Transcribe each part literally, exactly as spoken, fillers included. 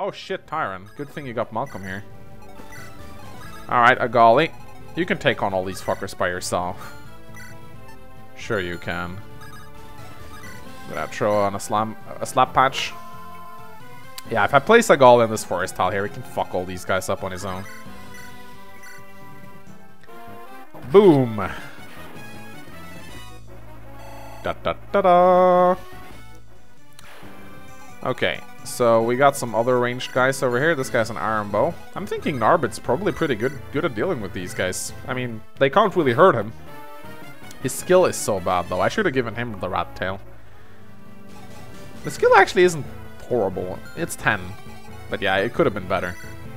Oh shit, Tyron. Good thing you got Malcolm here. Alright, a golly. You can take on all these fuckers by yourself. Sure you can. Gonna throw on a slam, a slap patch. Yeah, if I place a Gaul in this forest tile here, he can fuck all these guys up on his own. Boom! Da da da da! Okay, so we got some other ranged guys over here. This guy's an iron bow. I'm thinking Narbit's probably pretty good good at dealing with these guys. I mean, they can't really hurt him. His skill is so bad, though. I should have given him the rat tail. The skill actually isn't horrible. It's ten. But yeah, it could have been better.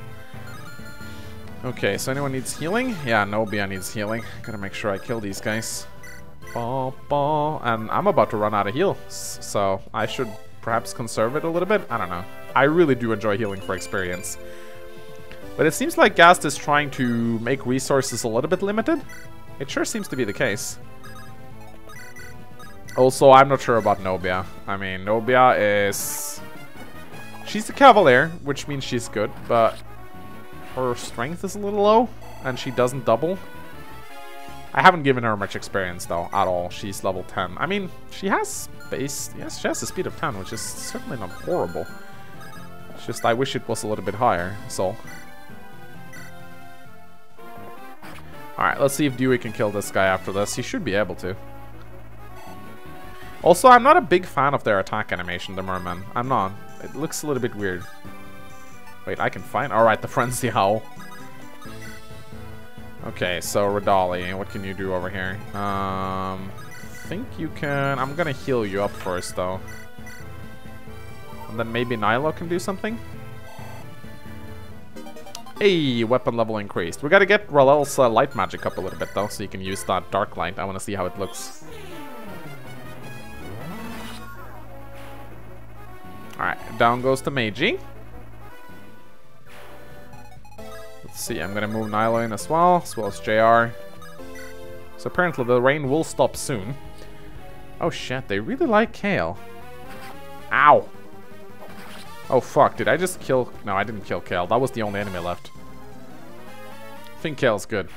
Okay, so anyone needs healing? Yeah, Nobia needs healing. Gotta make sure I kill these guys. Bah, bah. And I'm about to run out of heals, so I should perhaps conserve it a little bit? I don't know. I really do enjoy healing for experience. But it seems like Ghast is trying to make resources a little bit limited. It sure seems to be the case. Also, I'm not sure about Nobia. I mean, Nobia is... She's a cavalier, which means she's good, but her strength is a little low, and she doesn't double. I haven't given her much experience, though, at all. She's level ten. I mean, she has base... Yes, she has a speed of ten, which is certainly not horrible. It's just, I wish it was a little bit higher, so... Alright, let's see if Dewey can kill this guy after this. He should be able to. Also, I'm not a big fan of their attack animation, the mermen. I'm not. It looks a little bit weird. Wait, I can find... Alright, the Frenzy Howl. Okay, so Radali, what can you do over here? Um, I think you can... I'm gonna heal you up first, though. And then maybe Nilo can do something? Hey, weapon level increased. We gotta get Ralel's uh, light magic up a little bit, though, so you can use that dark light. I wanna see how it looks. Alright, down goes the Meiji. Let's see, I'm gonna move Nilo in as well, as well as J R. So apparently the rain will stop soon. Oh shit, they really like Kale. Ow! Oh fuck, did I just kill... No, I didn't kill Kale. That was the only enemy left. I think Kale's good.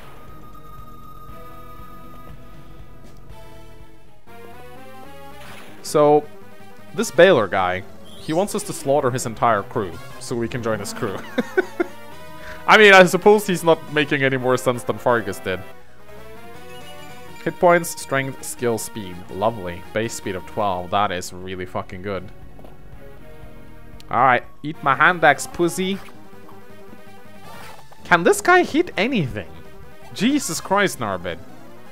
So, this Baylor guy, he wants us to slaughter his entire crew, so we can join his crew. I mean, I suppose he's not making any more sense than Fargus did. Hit points, strength, skill, speed. Lovely. Base speed of twelve. That is really fucking good. Alright, eat my hand axe, pussy. Can this guy hit anything? Jesus Christ, Narbit.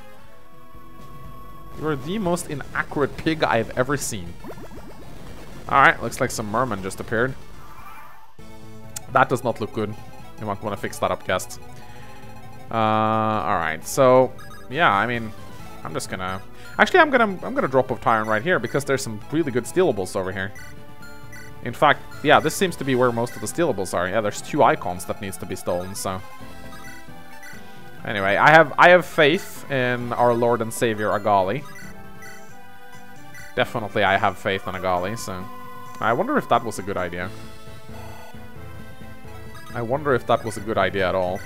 You're the most inaccurate pig I've ever seen. Alright, looks like some merman just appeared. That does not look good. You might want to fix that up, Ghast. Uh, alright, so... Yeah, I mean... I'm just gonna... Actually, I'm gonna I'm gonna drop off Tyron right here, because there's some really good stealables over here. In fact, yeah, this seems to be where most of the stealables are. Yeah, there's two icons that needs to be stolen, so... Anyway, I have I have faith in our Lord and Savior Agali. Definitely I have faith in Agali, so... I wonder if that was a good idea. I wonder if that was a good idea at all.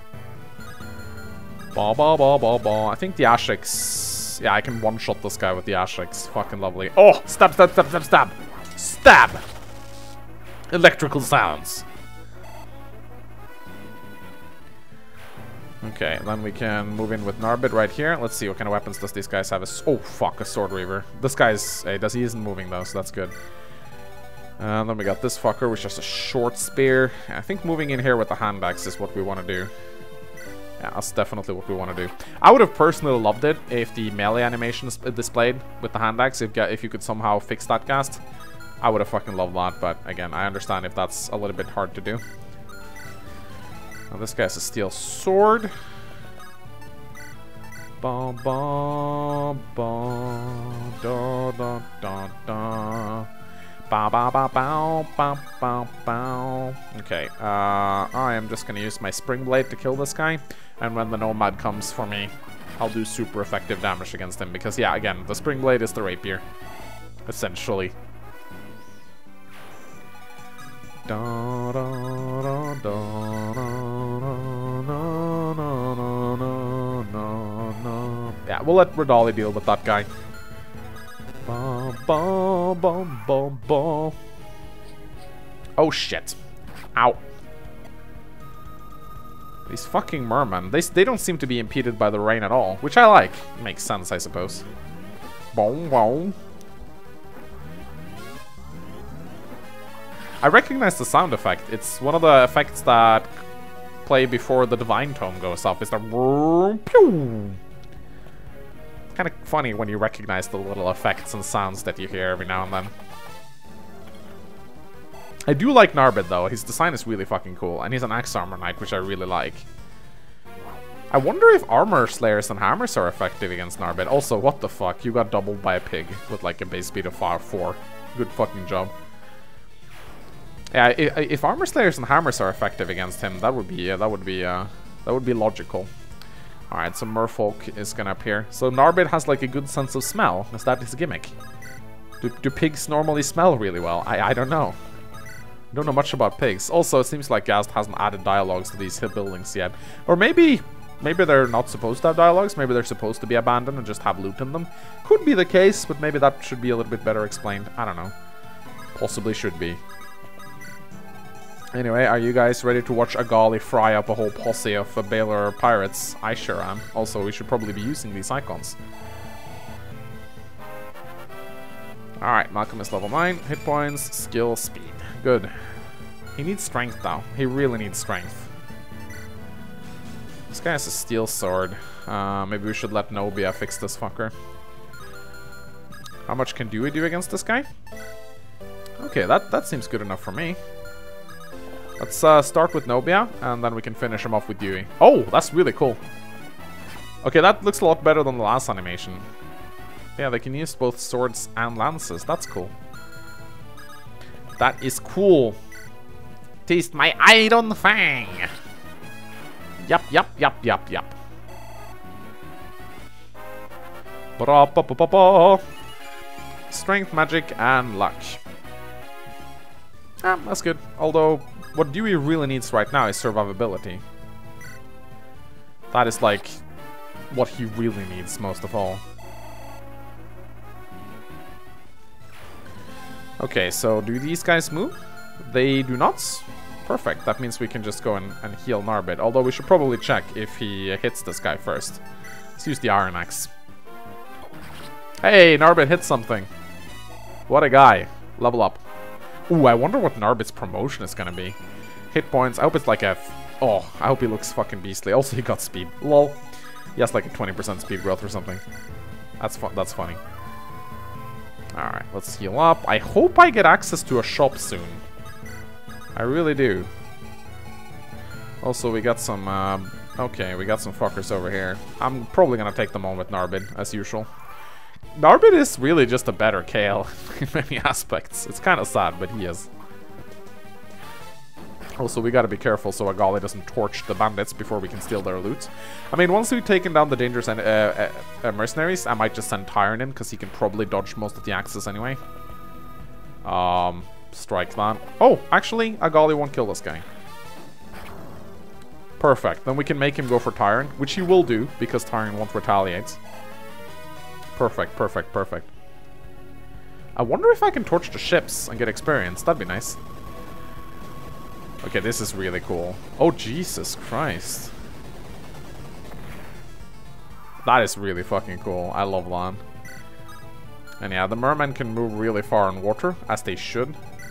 Ba ba ba ba ba. I think the Ashix... Yeah, I can one-shot this guy with the Ashix. Fucking lovely. Oh! Stab, stab, stab, stab, stab! Stab! Electrical sounds. Okay, then we can move in with Narbit right here. Let's see, what kind of weapons does these guys have? A, oh, fuck, a Sword Reaver. This guy's... Hey, does he isn't moving, though, so that's good. And then we got this fucker, which is a short spear. I think moving in here with the hand axe is what we want to do. Yeah, that's definitely what we want to do. I would have personally loved it if the melee animation is displayed with the hand axe. If, if you could somehow fix that, Ghast. I would have fucking loved that, but again, I understand if that's a little bit hard to do. Now this guy has a steel sword. Ba ba ba da da da da. Ba ba ba bow ba ba bow. Okay, uh, I am just gonna use my spring blade to kill this guy, and when the nomad comes for me, I'll do super effective damage against him because, yeah, again, the spring blade is the rapier, essentially. Da, da, da, da, na, na, na, na, na, na. Yeah, we'll let Radali deal with that guy. Ba, ba, ba, ba, ba. Oh shit. Ow. These fucking mermen, they, they don't seem to be impeded by the rain at all, which I like. Makes sense, I suppose. Boom, boom. I recognize the sound effect. It's one of the effects that play before the divine tome goes off. It's the pew. It's kind of funny when you recognize the little effects and sounds that you hear every now and then. I do like Narbid though. His design is really fucking cool, and he's an axe armor knight, which I really like. I wonder if armor slayers and hammers are effective against Narbid. Also, what the fuck? You got doubled by a pig with like a base speed of five four. Good fucking job. Yeah, if, if armor slayers and hammers are effective against him, that would be yeah, that would be uh, that would be logical. All right, so Merfolk is gonna appear. So Narbid has like a good sense of smell. Is that his gimmick? Do, do pigs normally smell really well? I I don't know. I don't know much about pigs. Also, it seems like Ghast hasn't added dialogues to these buildings yet, or maybe maybe they're not supposed to have dialogues. Maybe they're supposed to be abandoned and just have loot in them. Could be the case, but maybe that should be a little bit better explained. I don't know. Possibly should be. Anyway, are you guys ready to watch Agali fry up a whole posse of uh, Baylor pirates? I sure am. Also, we should probably be using these icons. Alright, Malcolm is level nine. Hit points, skill, speed. Good. He needs strength, though. He really needs strength. This guy has a steel sword. Uh, maybe we should let Nobia fix this fucker. How much can Dewey do against this guy? Okay, that, that seems good enough for me. Let's uh, start with Nobia, and then we can finish him off with Dewey. Oh, that's really cool. Okay, that looks a lot better than the last animation. Yeah, they can use both swords and lances. That's cool. That is cool. Taste my iron fang. Yup, yup, yup, yup, yup. Ba ba ba ba ba. Strength, magic, and luck. Ah, that's good. Although, what Dewey really needs right now is survivability. That is like what he really needs most of all. Okay, so do these guys move? They do not? Perfect. That means we can just go and, and heal Narbid. Although we should probably check if he uh, hits this guy first. Let's use the Iron Axe. Hey, Narbid hit something. What a guy. Level up. Ooh, I wonder what Narbid's promotion is gonna be. Hit points. I hope it's like a... Oh, I hope he looks fucking beastly. Also, he got speed. Lol. He has like a twenty percent speed growth or something. That's fun. That's funny. Alright, let's heal up. I hope I get access to a shop soon. I really do. Also, we got some... Um, okay, we got some fuckers over here. I'm probably gonna take them on with Narbid, as usual. Narbid is really just a better Kale in many aspects. It's kind of sad, but he is. Also, we gotta be careful so Agali doesn't torch the bandits before we can steal their loot. I mean, once we've taken down the dangerous uh, uh, uh, mercenaries, I might just send Tyron in, because he can probably dodge most of the axes anyway. Um, strike that. Oh, actually, Agali won't kill this guy. Perfect. Then we can make him go for Tyron, which he will do, because Tyron won't retaliate. Perfect, perfect, perfect. I wonder if I can torch the ships and get experience. That'd be nice. Okay, this is really cool. Oh, Jesus Christ. That is really fucking cool. I love that. And yeah, the mermen can move really far in water, as they should.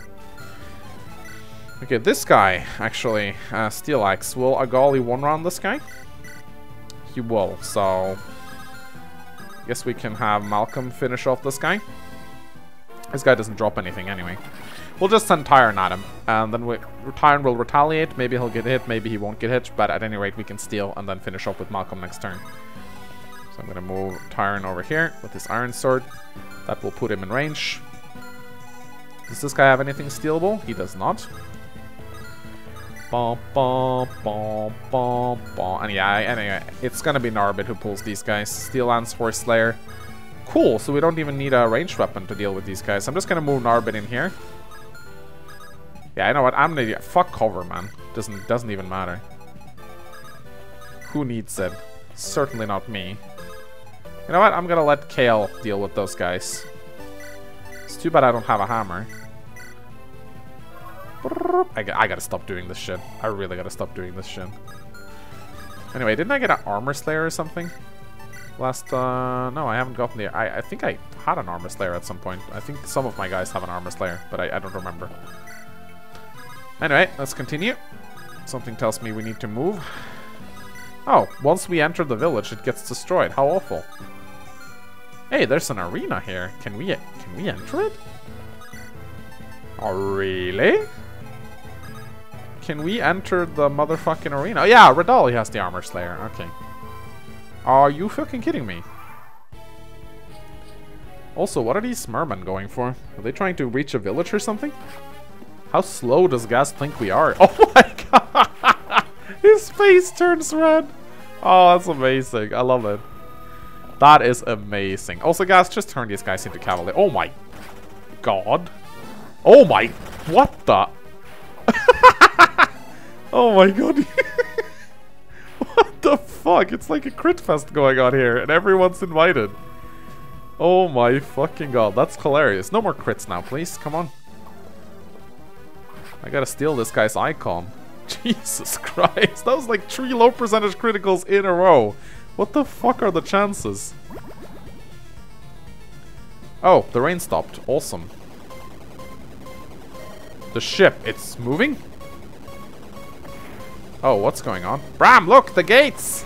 Okay, this guy, actually, uh, Steel Axe. Will Agali one-round this guy? He will, so... Guess we can have Malcolm finish off this guy. This guy doesn't drop anything anyway. We'll just send Tyron at him, and then we, Tyron will retaliate. Maybe he'll get hit, maybe he won't get hit, but at any rate we can steal and then finish off with Malcolm next turn. So I'm going to move Tyron over here with his iron sword. That will put him in range. Does this guy have anything stealable? He does not. Bom, bom, bom, bom, bom. And yeah, anyway, it's going to be Narbid who pulls these guys. Steel Lance, Horse Slayer. Cool, so we don't even need a ranged weapon to deal with these guys. I'm just going to move Narbid in here. Yeah, I know what, I'm an idiot. Fuck cover, man. Doesn't, doesn't even matter. Who needs it? Certainly not me. You know what, I'm gonna let Kale deal with those guys. It's too bad I don't have a hammer. I, I gotta stop doing this shit. I really gotta stop doing this shit. Anyway, didn't I get an armor slayer or something? Last, uh, no, I haven't gotten the, I, I think I had an armor slayer at some point. I think some of my guys have an armor slayer, but I, I don't remember. Anyway, let's continue. Something tells me we need to move. Oh, once we enter the village, it gets destroyed. How awful. Hey, there's an arena here. Can we, can we enter it? Oh, really? Can we enter the motherfucking arena? Oh, yeah, Radali has the armor slayer. Okay. Are you fucking kidding me? Also, what are these mermen going for? Are they trying to reach a village or something? How slow does Ghast think we are? Oh my god! His face turns red. Oh, that's amazing. I love it. That is amazing. Also, Ghast, just turn these guys into cavalry. Oh my god. Oh my... What the... Oh my god. What the fuck? It's like a crit fest going on here, and everyone's invited. Oh my fucking god. That's hilarious. No more crits now, please. Come on. I gotta steal this guy's icon. Jesus Christ. That was like three low percentage criticals in a row. What the fuck are the chances? Oh, the rain stopped. Awesome. The ship, it's moving? Oh, what's going on? Bram, look, the gates!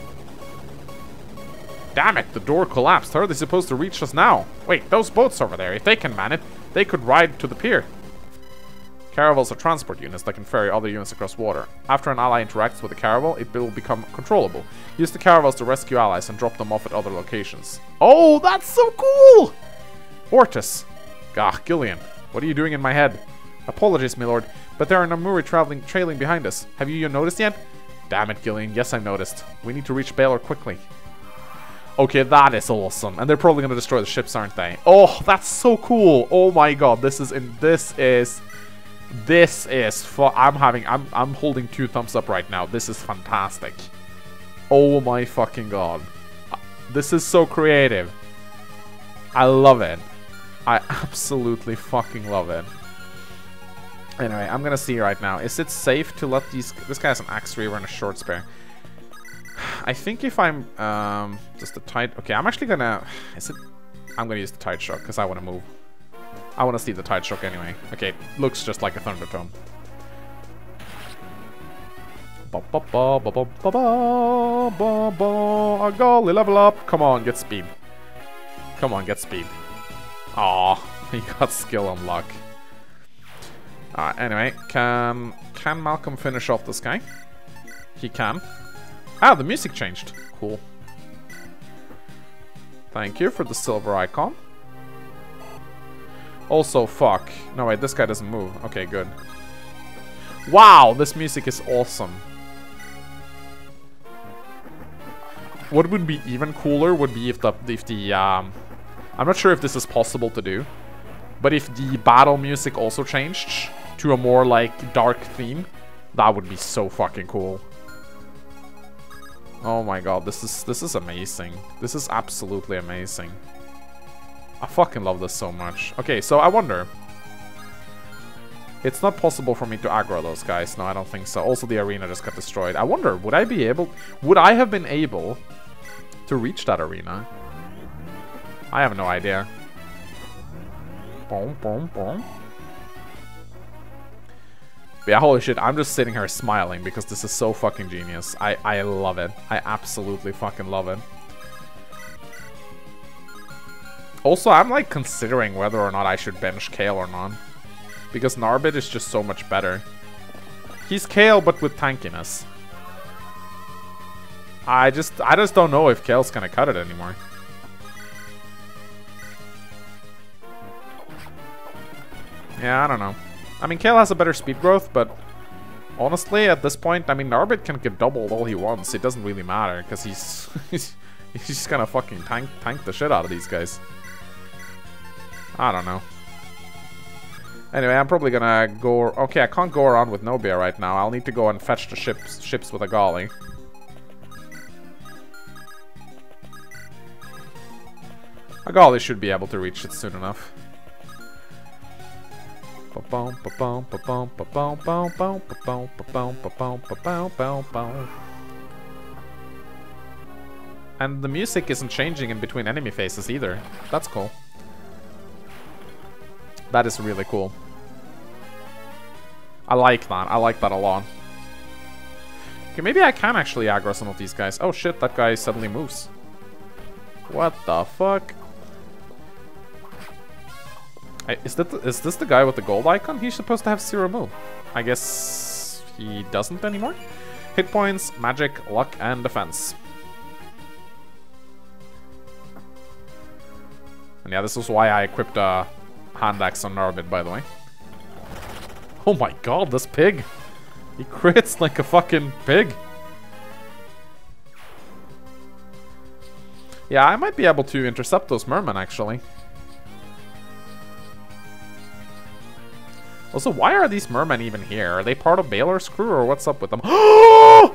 Damn it, the door collapsed. How are they supposed to reach us now? Wait, those boats over there, if they can man it, they could ride to the pier. Caravels are transport units that can ferry other units across water. After an ally interacts with a caravel, it will become controllable. Use the caravels to rescue allies and drop them off at other locations. Oh, that's so cool! Ortis. Gah, Gillian, what are you doing in my head? Apologies, my lord, but there are Namuri traveling, trailing behind us. Have you noticed yet? Damn it, Gillian. Yes, I noticed. We need to reach Baylor quickly. Okay, that is awesome. And they're probably going to destroy the ships, aren't they? Oh, that's so cool. Oh my god, this is in this is this is fu I'm having I'm I'm holding two thumbs up right now. This is fantastic. Oh my fucking god. This is so creative. I love it. I absolutely fucking love it. Anyway, I'm gonna see right now. Is it safe to let these... This guy has an axe reaver and a short spear. I think if I'm... Um, just a tight... Okay, I'm actually gonna... Is it... I'm gonna use the tide shock, because I want to move. I want to see the tide shock anyway. Okay, looks just like a thundertone. Ba ba ba ba ba ba ba ba ba. A golly, level up. Come on, get speed. Come on, get speed. Aw, he got skill unlock. Uh, anyway, can can Malcolm finish off this guy? He can. Ah, the music changed. Cool. Thank you for the silver icon. Also, fuck. No, wait, this guy doesn't move. Okay, good. Wow, this music is awesome. What would be even cooler would be if the if the um, I'm not sure if this is possible to do, but if the battle music also changed to a more like dark theme, that would be so fucking cool. Oh my god, this is this is amazing. This is absolutely amazing. I fucking love this so much. Okay, so I wonder. It's not possible for me to aggro those guys. No, I don't think so. Also, the arena just got destroyed. I wonder, would I be able... Would I have been able to reach that arena? I have no idea. Boom, boom, boom. But yeah, holy shit, I'm just sitting here smiling because this is so fucking genius. I, I love it. I absolutely fucking love it. Also, I'm like considering whether or not I should bench Kale or not. Because Narbit is just so much better. He's Kale, but with tankiness. I just, I just don't know if Kale's gonna cut it anymore. Yeah, I don't know. I mean, Kale has a better speed growth, but honestly, at this point, I mean, Narbit can get doubled all he wants. It doesn't really matter, because he's, he's, he's just gonna fucking tank, tank the shit out of these guys. I don't know. Anyway, I'm probably gonna go... Okay, I can't go around with Nobia right now. I'll need to go and fetch the ships ships with a golly. A golly should be able to reach it soon enough. And the music isn't changing in between enemy phases either. That's cool. That is really cool. I like that. I like that a lot. Okay, maybe I can actually aggro some of these guys. Oh shit, that guy suddenly moves. What the fuck? I, is, that the, is this the guy with the gold icon? He's supposed to have zero move. I guess he doesn't anymore. Hit points, magic, luck, and defense. And yeah, this is why I equipped a hand axe on Narvid, by the way. Oh my god, this pig! He crits like a fucking pig. Yeah, I might be able to intercept those mermen, actually. Also, why are these mermen even here? Are they part of Baylor's crew, or what's up with them? Oh!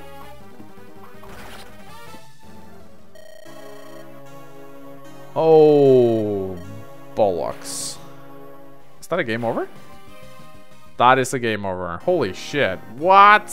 Oh, bollocks. Is that a game over? That is a game over. Holy shit. What?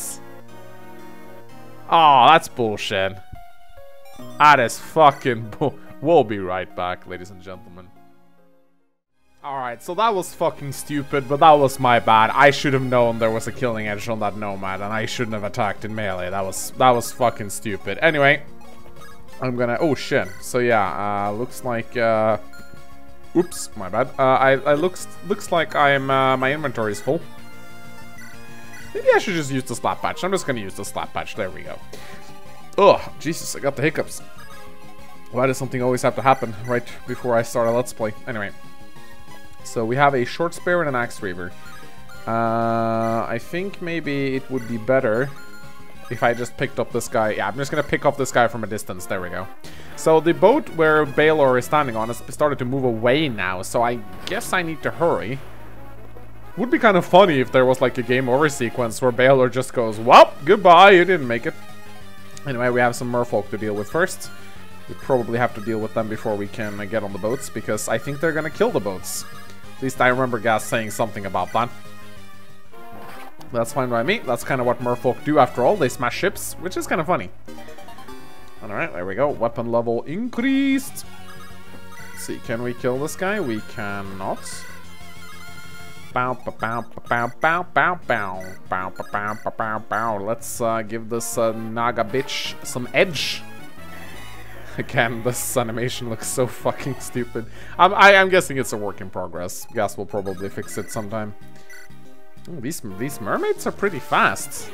Oh, that's bullshit. That is fucking bull. We'll be right back, ladies and gentlemen. Alright, so that was fucking stupid, but that was my bad. I should have known there was a killing edge on that nomad, and I shouldn't have attacked in melee. That was that was fucking stupid. Anyway, I'm gonna... Oh, shit. So, yeah, uh, looks like... Uh, oops, my bad. Uh, I, I looks looks like I'm... Uh, my inventory is full. Maybe I should just use the slap patch. I'm just gonna use the slap patch. There we go. Ugh, Jesus, I got the hiccups. Why does something always have to happen right before I start a Let's Play? Anyway. So we have a short spear and an axe reaver. Uh, I think maybe it would be better if I just picked up this guy. Yeah, I'm just gonna pick up this guy from a distance. There we go. So the boat where Baylor is standing on has started to move away now, so I guess I need to hurry. Would be kind of funny if there was like a game over sequence where Baylor just goes, well, goodbye, you didn't make it. Anyway, we have some merfolk to deal with first. We probably have to deal with them before we can uh, get on the boats, because I think they're gonna kill the boats. At least I remember Ghast saying something about that. That's fine by me. That's kind of what merfolk do after all. They smash ships, which is kind of funny. Alright, there we go. Weapon level increased. Let's see, can we kill this guy? We cannot. Bow, bow, bow, bow, bow, bow, bow, bow, bow, bow, bow, bow. Let's uh, give this uh, Naga bitch some edge. Again, this animation looks so fucking stupid. I'm, I, I'm guessing it's a work in progress. Ghast will probably fix it sometime. Ooh, these these mermaids are pretty fast.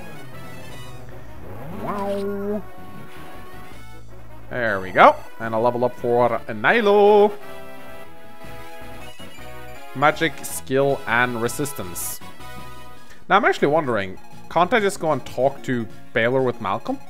Wow. There we go. And a level up for Nilo. Magic, skill, and resistance. Now I'm actually wondering, can't I just go and talk to Baylor with Malcolm?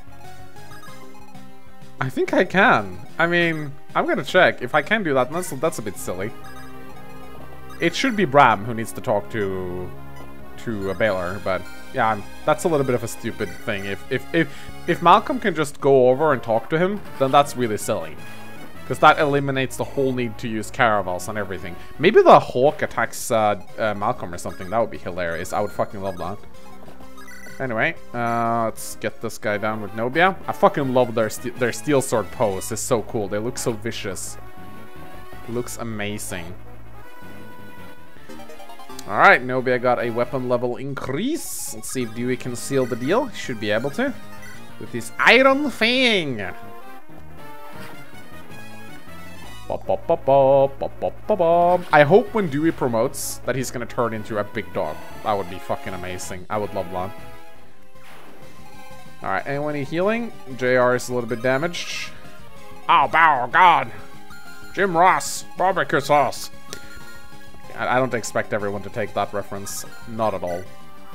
I think I can. I mean, I'm gonna check. If I can do that, that's, that's a bit silly. It should be Bram who needs to talk to to a Baylor, but yeah, that's a little bit of a stupid thing. If if if if Malcolm can just go over and talk to him, then that's really silly, because that eliminates the whole need to use caravels and everything. Maybe the Hawk attacks uh, uh, Malcolm or something. That would be hilarious. I would fucking love that. Anyway, uh, let's get this guy down with Nobia. I fucking love their st their steel sword pose. It's so cool. They look so vicious. Looks amazing. Alright, Nobia got a weapon level increase. Let's see if Dewey can seal the deal. He should be able to. With his Iron Fang. I hope when Dewey promotes that he's gonna turn into a big dog. That would be fucking amazing. I would love that. Alright, anyone need healing? J R is a little bit damaged. Oh, bow, God. Jim Ross, barbecue sauce. I, I don't expect everyone to take that reference. Not at all.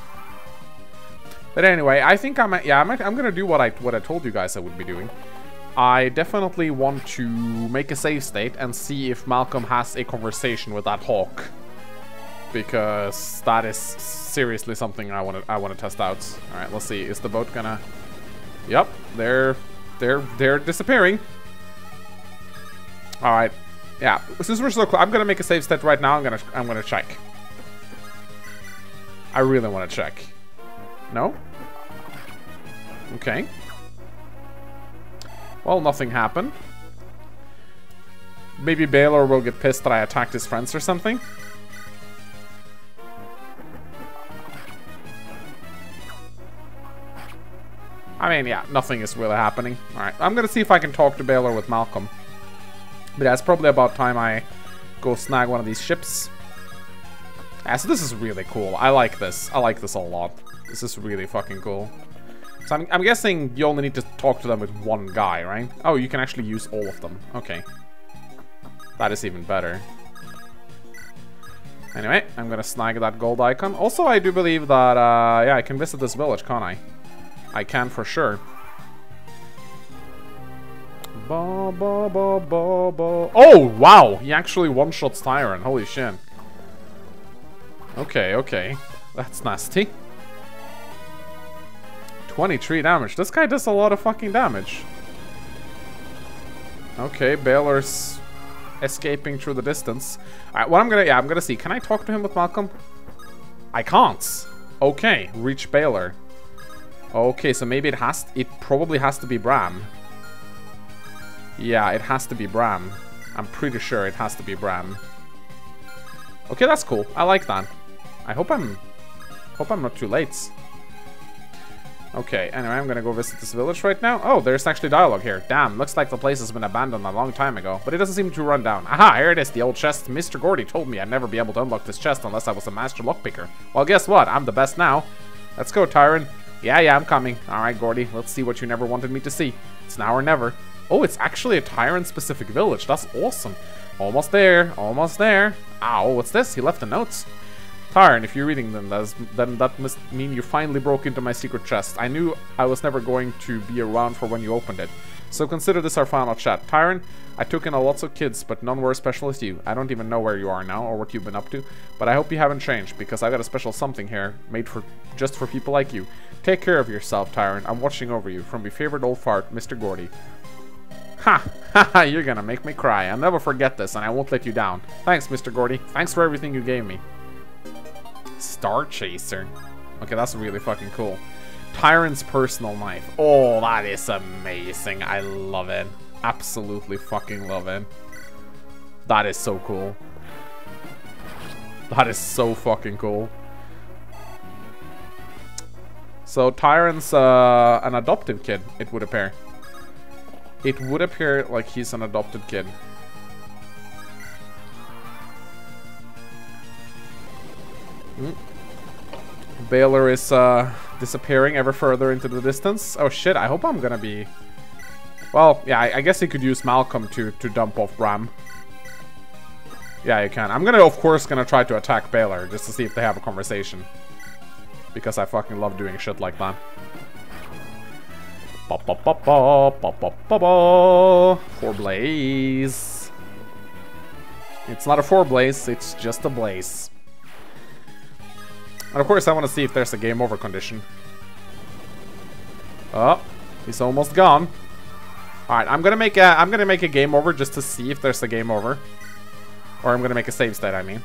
But anyway, I think I'm, yeah, I'm, I'm gonna do what I, what I told you guys I would be doing. I definitely want to make a save state and see if Malcolm has a conversation with that Hawk. because that is seriously something I want to I want to test out. All right, let's see. Is the boat gonna? Yep, they're they're they're disappearing. All right, yeah. Since we're so close, I'm gonna make a save state right now. I'm gonna I'm gonna check. I really want to check. No. Okay. Well, nothing happened. Maybe Baylor will get pissed that I attacked his friends or something. I mean, yeah, nothing is really happening. Alright, I'm gonna see if I can talk to Baylor with Malcolm. But yeah, it's probably about time I go snag one of these ships. Yeah, so this is really cool. I like this. I like this a lot. This is really fucking cool. So I'm, I'm guessing you only need to talk to them with one guy, right? Oh, you can actually use all of them. Okay. That is even better. Anyway, I'm gonna snag that gold icon. Also, I do believe that, uh, yeah, I can visit this village, can't I? I can for sure. Ba, ba, ba, ba, ba. Oh, wow! He actually one-shots Tyrant. Holy shit. Okay, okay. That's nasty. twenty-three damage. This guy does a lot of fucking damage. Okay, Baylor's escaping through the distance. Alright, what I'm gonna... Yeah, I'm gonna see. Can I talk to him with Malcolm? I can't. Okay, reach Baylor. Okay, so maybe it has... It probably has to be Bram. Yeah, it has to be Bram. I'm pretty sure it has to be Bram. Okay, that's cool. I like that. I hope I'm... Hope I'm not too late. Okay, anyway, I'm gonna go visit this village right now. Oh, there's actually dialogue here. Damn, looks like the place has been abandoned a long time ago, but it doesn't seem to run down. Aha, here it is, the old chest. Mister Gordy told me I'd never be able to unlock this chest unless I was a master lockpicker. Well, guess what? I'm the best now. Let's go, Tyron. Yeah, yeah, I'm coming. Alright, Gordy, let's see what you never wanted me to see. It's now or never. Oh, it's actually a Tyrant-specific village. That's awesome. Almost there, almost there. Ow, what's this? He left a note. Tyron, if you're reading them, that's, then that must mean you finally broke into my secret chest. I knew I was never going to be around for when you opened it. So consider this our final chat. Tyron, I took in a lots of kids, but none were as special as you. I don't even know where you are now or what you've been up to, but I hope you haven't changed, because I got a special something here, made for just for people like you. Take care of yourself, Tyron. I'm watching over you. From your favorite old fart, Mister Gordy. Ha! Ha! You're gonna make me cry. I'll never forget this, and I won't let you down. Thanks, Mister Gordy. Thanks for everything you gave me. Star Chaser. Okay, that's really fucking cool. Tyrant's personal knife. Oh, that is amazing. I love it. Absolutely fucking love it. That is so cool. That is so fucking cool. So Tyrant's uh, an adopted kid, it would appear. It would appear like he's an adopted kid. Mm. Baylor is uh, disappearing ever further into the distance. Oh shit, I hope I'm gonna be... Well, yeah, I, I guess he could use Malcolm to, to dump off Bram. Yeah, you can. I'm gonna, of course, gonna try to attack Baylor just to see if they have a conversation. Because I fucking love doing shit like that. Ba ba ba ba ba ba ba ba. For Blaze. It's not a four Blaze, it's just a Blaze. And of course I want to see if there's a game over condition. Oh, he's almost gone. Alright, I'm gonna make a I'm gonna make a game over just to see if there's a game over. Or I'm gonna make a save state, I mean.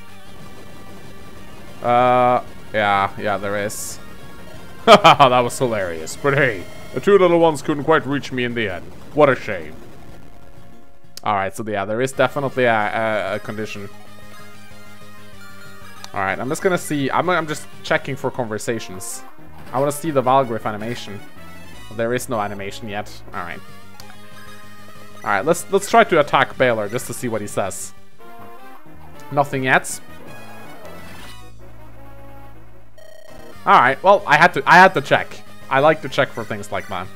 Uh yeah, yeah, there is. Haha, that was hilarious. But hey, the two little ones couldn't quite reach me in the end. What a shame. Alright, so yeah, there is definitely a, a, a condition. Alright, I'm just gonna see. I'm, I'm just checking for conversations. I want to see the Valgriff animation. There is no animation yet. Alright. Alright, let's let's try to attack Baylor just to see what he says. Nothing yet. Alright, well, I had to I had to check. I like to check for things like that.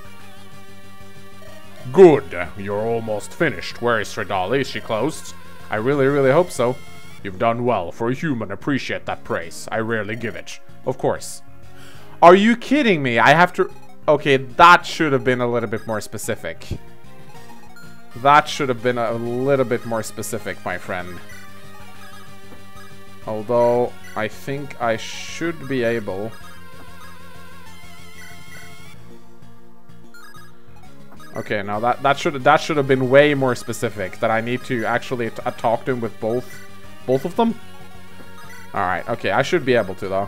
Good. You're almost finished. Where is Stradali? Is she closed? I really, really hope so. You've done well. For a human, appreciate that praise. I rarely give it. Of course. Are you kidding me? I have to... Okay, that should have been a little bit more specific. That should have been a little bit more specific, my friend. Although, I think I should be able... Okay, now that that should that should have been way more specific. That I need to actually t talk to him with both both of them. All right. Okay, I should be able to though.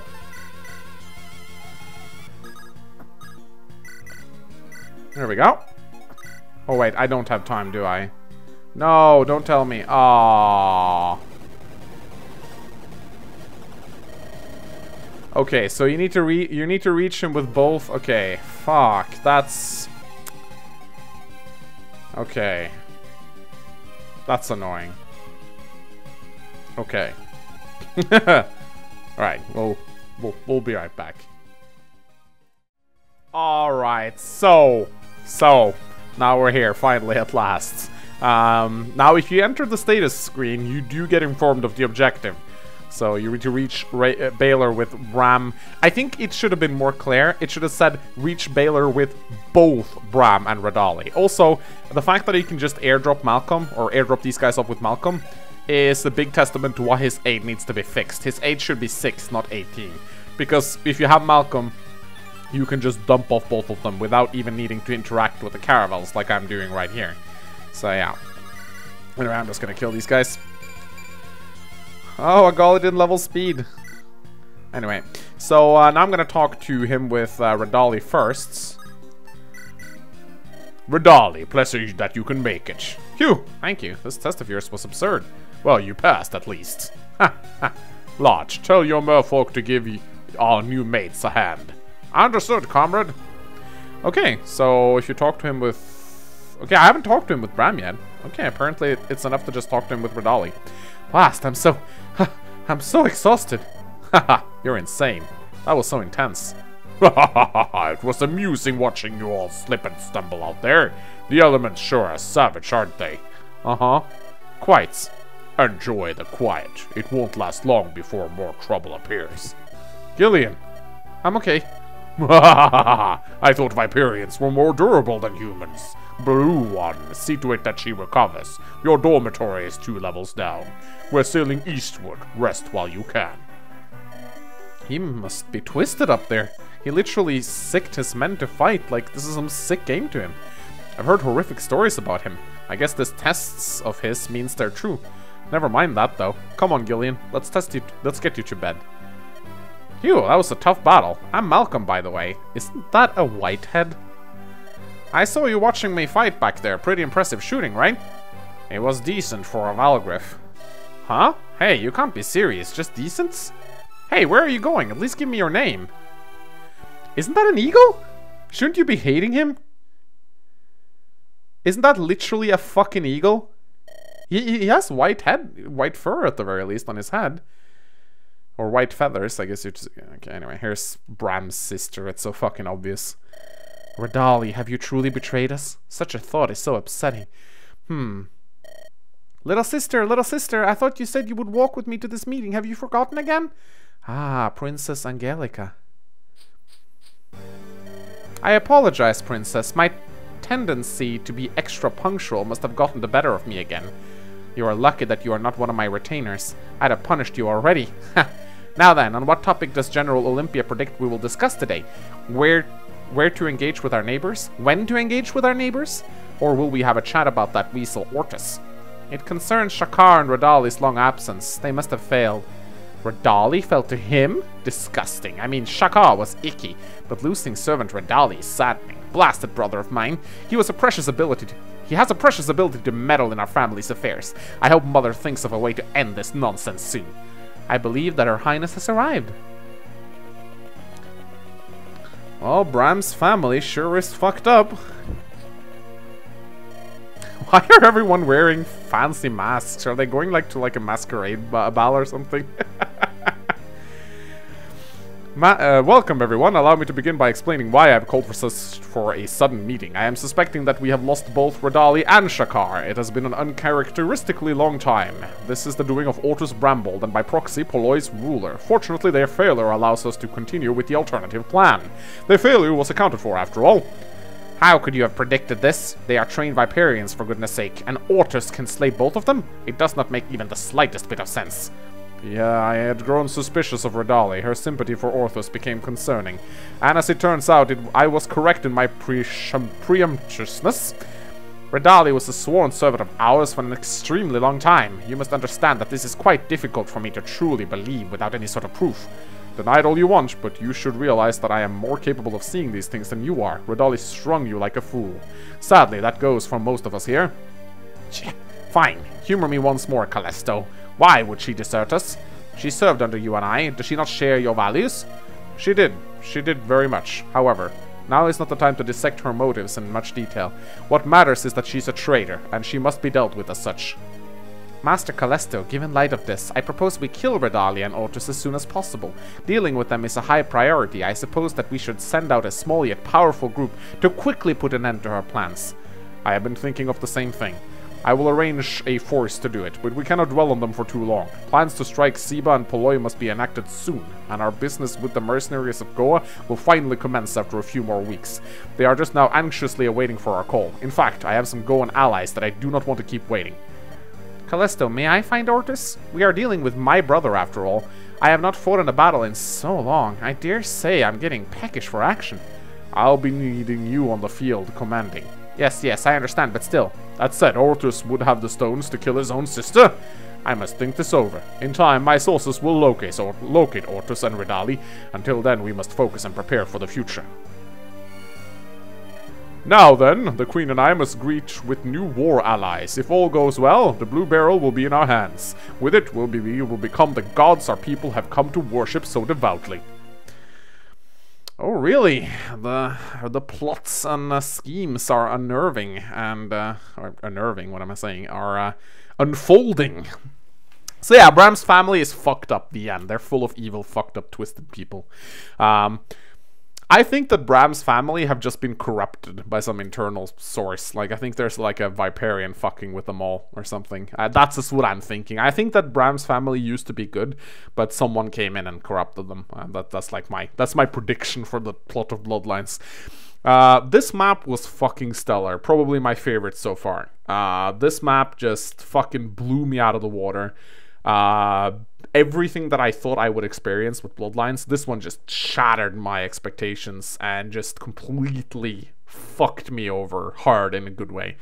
There we go. Oh wait, I don't have time, do I? No, don't tell me. Aww. Okay, so you need to re you need to reach him with both. Okay, fuck. That's. Okay. That's annoying. Okay. Alright, we'll, we'll, we'll be right back. Alright, so, so, now we're here, finally, at last. Um, now, if you enter the status screen, you do get informed of the objective. So, you need to reach Ra uh, Baylor with Bram. I think it should have been more clear. It should have said, reach Baylor with both Bram and Radali. Also, the fact that he can just airdrop Malcolm, or airdrop these guys up with Malcolm, is a big testament to why his aid needs to be fixed. His aid should be six, not eighteen. Because if you have Malcolm, you can just dump off both of them without even needing to interact with the Caravels like I'm doing right here. So yeah. Anyway, I'm just gonna kill these guys. Oh, a golly didn't level speed. Anyway, so uh, now I'm gonna talk to him with uh, Radali first. Radali, pleasure that you can make it. Phew, thank you. This test of yours was absurd. Well, you passed at least. Ha ha. Lodge, tell your merfolk to give our new mates a hand. Understood, comrade. Okay, so if you talk to him with... Okay, I haven't talked to him with Bram yet. Okay, apparently it's enough to just talk to him with Radali. Last, I'm so... I'm so exhausted. Haha, you're insane. That was so intense. It was amusing watching you all slip and stumble out there. The elements sure are savage, aren't they? Uh-huh. Quite. Enjoy the quiet. It won't last long before more trouble appears. Gillian. I'm okay. I thought Viperians were more durable than humans. Blue one, see to it that she recovers. Your dormitory is two levels down. We're sailing eastward. Rest while you can. He must be twisted up there. He literally sicked his men to fight like this is some sick game to him. I've heard horrific stories about him. I guess this tests of his means they're true. Never mind that though. Come on, Gillian. Let's test you. Let's get you to bed. Phew, that was a tough battle. I'm Malcolm, by the way. Isn't that a whitehead? I saw you watching me fight back there. Pretty impressive shooting, right? It was decent for a Valgriff. Huh? Hey, you can't be serious. Just decent? Hey, where are you going? At least give me your name. Isn't that an eagle? Shouldn't you be hating him? Isn't that literally a fucking eagle? He, he has white head, white fur at the very least on his head. Or white feathers, I guess you're just... Okay, anyway, here's Bram's sister. It's so fucking obvious. Radali, have you truly betrayed us? Such a thought is so upsetting. Hmm. Little sister, little sister, I thought you said you would walk with me to this meeting. Have you forgotten again? Ah, Princess Angelica. I apologize, Princess. My tendency to be extra punctual must have gotten the better of me again. You are lucky that you are not one of my retainers. I'd have punished you already. Now then, on what topic does General Olympia predict we will discuss today? Where, where to engage with our neighbors? When to engage with our neighbors? Or will we have a chat about that weasel Ortis? It concerns Shakar and Radali's long absence. They must have failed. Radali fell to him? Disgusting. I mean, Shakar was icky, but losing servant Radali is saddening. Blasted brother of mine. He was a precious ability to... He has a precious ability to meddle in our family's affairs. I hope Mother thinks of a way to end this nonsense soon. I believe that Her Highness has arrived. Well, Bram's family sure is fucked up. Why are everyone wearing fancy masks? Are they going like to like a masquerade ball or something? Ma uh, welcome everyone. Allow me to begin by explaining why I've called for such for a sudden meeting. I am suspecting that we have lost both Radali and Shakar. It has been an uncharacteristically long time. This is the doing of Ortus Brambold and by proxy Polloy's ruler. Fortunately, their failure allows us to continue with the alternative plan. Their failure was accounted for after all. How could you have predicted this? They are trained Viperians, for goodness sake, and Ortus can slay both of them? It does not make even the slightest bit of sense. Yeah, I had grown suspicious of Radali. Her sympathy for Orthos became concerning. And as it turns out, it, I was correct in my pre preemptuousness. Radali was a sworn servant of ours for an extremely long time. You must understand that this is quite difficult for me to truly believe without any sort of proof. Deny it all you want, but you should realize that I am more capable of seeing these things than you are. Radali strung you like a fool. Sadly, that goes for most of us here. Fine. Humor me once more, Callisto. Why would she desert us? She served under you and I. Does she not share your values? She did. She did very much. However, now is not the time to dissect her motives in much detail. What matters is that she's a traitor, and she must be dealt with as such. Master Callisto, given light of this, I propose we kill Radali and Ortus as soon as possible. Dealing with them is a high priority. I suppose that we should send out a small yet powerful group to quickly put an end to her plans. I have been thinking of the same thing. I will arrange a force to do it, but we cannot dwell on them for too long. Plans to strike Siba and Poloi must be enacted soon, and our business with the mercenaries of Goa will finally commence after a few more weeks. They are just now anxiously awaiting for our call. In fact, I have some Goan allies that I do not want to keep waiting. Callisto, may I find Ortus? We are dealing with my brother after all. I have not fought in a battle in so long. I dare say I'm getting peckish for action. I'll be needing you on the field, commanding. Yes, yes, I understand, but still. That said, Ortus would have the stones to kill his own sister. I must think this over. In time, my sources will locate, or locate Ortus and Radali. Until then, we must focus and prepare for the future. Now then, the Queen and I must greet with new war allies. If all goes well, the Blue Barrel will be in our hands. With it, we'll be, we will become the gods our people have come to worship so devoutly. Oh, really? The the plots and uh, schemes are unnerving and uh, or unnerving. What am I saying? Are uh, unfolding. So yeah, Bram's family is fucked up. The end. They're full of evil, fucked up, twisted people. Um, I think that Bram's family have just been corrupted by some internal source. Like, I think there's like a Viperian fucking with them all or something. Uh, that's just what I'm thinking. I think that Bram's family used to be good, but someone came in and corrupted them. Uh, that, that's like my, that's my prediction for the plot of Bloodlines. Uh, this map was fucking stellar. Probably my favorite so far. Uh, this map just fucking blew me out of the water. Uh... Everything that I thought I would experience with Bloodlines, this one just shattered my expectations and just completely fucked me over hard in a good way.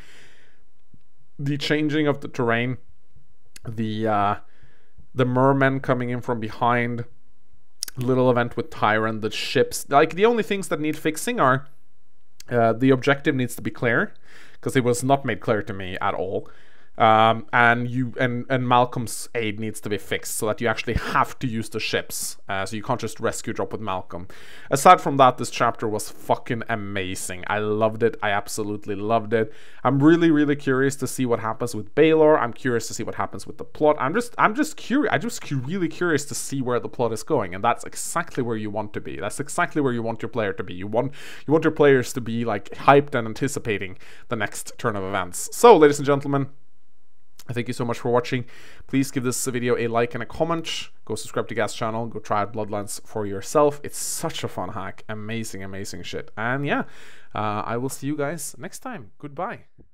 The changing of the terrain, the uh, the mermen coming in from behind, little event with Tyrant, the ships. Like, the only things that need fixing are uh, the objective needs to be clear, because it was not made clear to me at all. Um, and you and, and Malcolm's aid needs to be fixed so that you actually have to use the ships, uh, so you can't just rescue drop with Malcolm. Aside from that, this chapter was fucking amazing. I loved it. I absolutely loved it. I'm really, really curious to see what happens with Baylor. I'm curious to see what happens with the plot. I'm just, I'm just curious. I'm just cu really curious to see where the plot is going, and that's exactly where you want to be. That's exactly where you want your player to be. You want, you want your players to be like hyped and anticipating the next turn of events. So, ladies and gentlemen, thank you so much for watching. Please give this video a like and a comment. Go subscribe to Ghast channel. Go try out Bloodlines for yourself. It's such a fun hack. Amazing, amazing shit. And yeah, uh, I will see you guys next time. Goodbye.